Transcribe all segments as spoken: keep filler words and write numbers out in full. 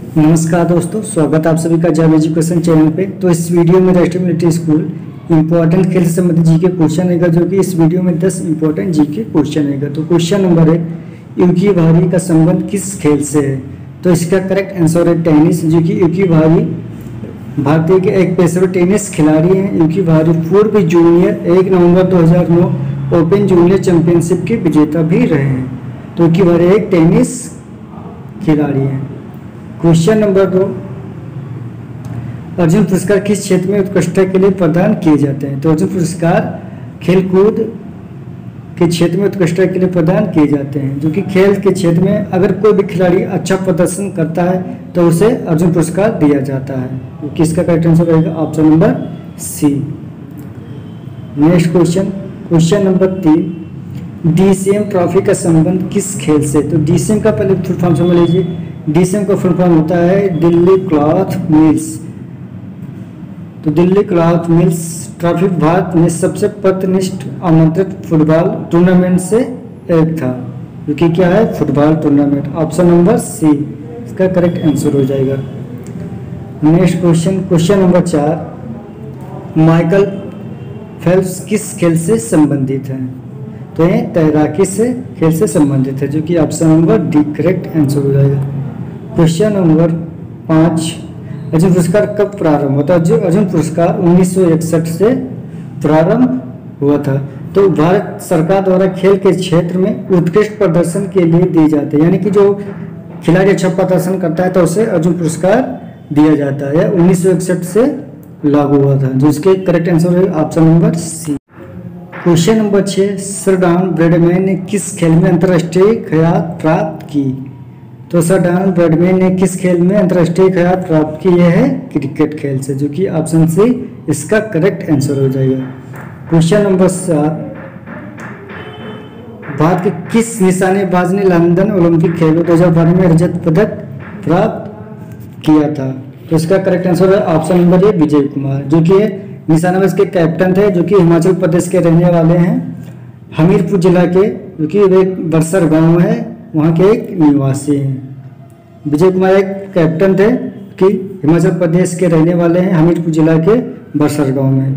नमस्कार दोस्तों, स्वागत है आप सभी का जॉब एजुकेशन चैनल पे। तो इस वीडियो में राष्ट्रीय मिलिट्री स्कूल इंपॉर्टेंट खेल से संबंधित जी के क्वेश्चन रहेगा, जो कि इस वीडियो में दस इंपॉर्टेंट जी के क्वेश्चन रहेगा। तो क्वेश्चन नंबर एक, यूकी भारी का संबंध किस खेल से है? तो इसका करेक्ट आंसर है टेनिस, जो कि यूकी भारी भारतीय के एक पेशेवर टेनिस खिलाड़ी हैं। यूकी भारी पूर्व जूनियर एक नवंबर दो हज़ार नौ ओपन जूनियर चैंपियनशिप के विजेता भी रहे हैं। तो यूकी भारी एक टेनिस खिलाड़ी हैं। क्वेश्चन नंबर दो, अर्जुन पुरस्कार किस क्षेत्र में उत्कृष्टता के लिए प्रदान किए जाते हैं? तो अर्जुन पुरस्कार खेलकूद के क्षेत्र में उत्कृष्टता के लिए प्रदान किए जाते हैं, जो कि खेल के क्षेत्र में अगर कोई भी खिलाड़ी अच्छा प्रदर्शन करता है तो उसे अर्जुन पुरस्कार दिया जाता है। तो किसका करेक्ट आंसर रहेगा? Option number C. Next question, question number तीन, डीसीएम ट्रॉफी का संबंध किस खेल से? तो डीसीएम का पहले फुल फॉर्म समझ लीजिए। डीसीएम का फुल फॉर्म होता है दिल्ली क्लॉथ मिल्स। तो Delhi cloth mills trophy Bharat में सबसे प्रतिष्ठित आमंत्रित फुटबॉल टूर्नामेंट से एक था, जो कि क्या है? Football tournament. Option number C इसका करेक्ट आंसर हो जाएगा। नेक्स्ट क्वेश्चन, क्वेश्चन नंबर चार, माइकल फेल्प्स किस खेल से संबंधित है? तो ये तैराकी से खेल से संबंधित है, जो कि option number D correct answer हो जाएगा। क्वेश्चन नंबर पाँच, अर्जुन पुरस्कार कब प्रारंभ हुआ था? जो अर्जुन पुरस्कार उन्नीस सौ इकसठ से प्रारंभ हुआ था। तो भारत सरकार द्वारा खेल के क्षेत्र में उत्कृष्ट प्रदर्शन के लिए दिए जाते हैं, यानी कि जो खिलाड़ी अच्छा प्रदर्शन करता है तो उसे अर्जुन पुरस्कार दिया जाता है। उन्नीस सौ इकसठ से लागू हुआ था, जिसके करेक्ट आंसर है option number C. Question number छः, सर डॉन ब्रैडमैन ने किस खेल में अंतर्राष्ट्रीय ख्याति प्राप्त की? तो सर डॉन ब्रैडमैन ने किस खेल में अंतर्राष्ट्रीय ख्याति प्राप्त की? यह है क्रिकेट खेल से, जो कि ऑप्शन सी इसका करेक्ट आंसर हो जाएगा। क्वेश्चन नंबर सात, भारत के किस निशानेबाज ने लंदन ओलंपिक खेलों दो हज़ार बारह में रजत पदक प्राप्त किया था? तो इसका करेक्ट आंसर है option number A Vijay Kumar, जो कि निशानेबाज के कैप्टन थे, जो कि हिमाचल प्रदेश के रहने वाले हैं, हमीरपुर जिला के, जो कि एक बरसर गांव है, वहाँ के एक निवासी हैं। विजय कुमार एक कैप्टन थे कि हिमाचल प्रदेश के रहने वाले हैं, हमीरपुर जिला के बरसर गांव में।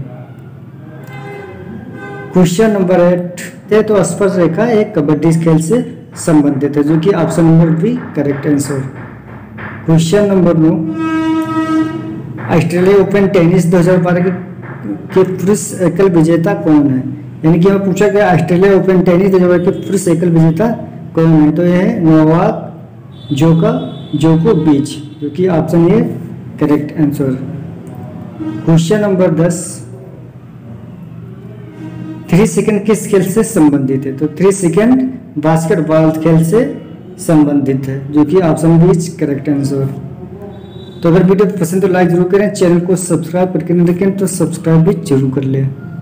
क्वेश्चन नंबर एट, ये तो स्पर्श रेखा एक कबड्डी खेल से संबंधित है, जो कि option number B correct answer. Question number नौ, ऑस्ट्रेलिया ओपन टेनिस दो हज़ार बारह के पुरुष एकल विजेता कौन है? यानी कि हमें पूछा गया ऑस्ट्रेलिया ओपन टेनिस दो हज़ार बारह के पुरुष एकल विजेता कौन है? तो यह है नोवाक जोका जोकोविच, जो कि ऑप्शन A correct answer. Question number दस, थ्री सेकंड किस खेल से संबंधित है? तो थ्री सेकंड बास्केटबॉल खेल से संबंधित है, जो कि ऑप्शन बी करेक्ट आंसर। तो अगर वीडियो पसंद तो लाइक जरूर करें, चैनल को सब्सक्राइब करके नहीं देखें तो सब्सक्राइब भी जरूर कर लें।